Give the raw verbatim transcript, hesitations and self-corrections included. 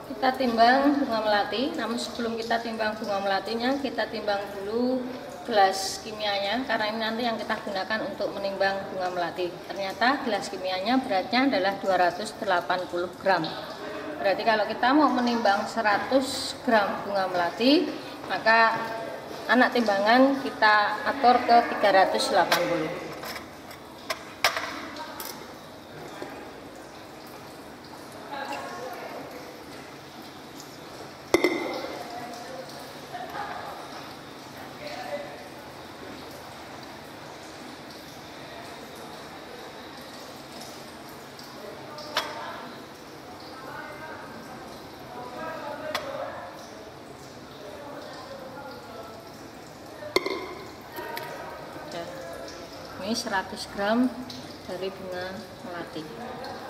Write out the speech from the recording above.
Kita timbang bunga melati. Namun sebelum kita timbang bunga melatinya, kita timbang dulu gelas kimianya, karena ini nanti yang kita gunakan untuk menimbang bunga melati. Ternyata gelas kimianya beratnya adalah dua ratus delapan puluh gram. Berarti kalau kita mau menimbang seratus gram bunga melati, maka anak timbangan kita atur ke tiga ratus delapan puluh. Ini seratus gram dari bunga melati.